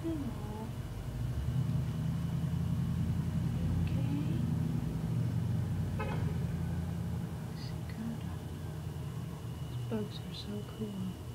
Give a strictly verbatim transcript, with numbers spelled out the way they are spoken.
Hello. Okay. Cicada. These bugs are so cool.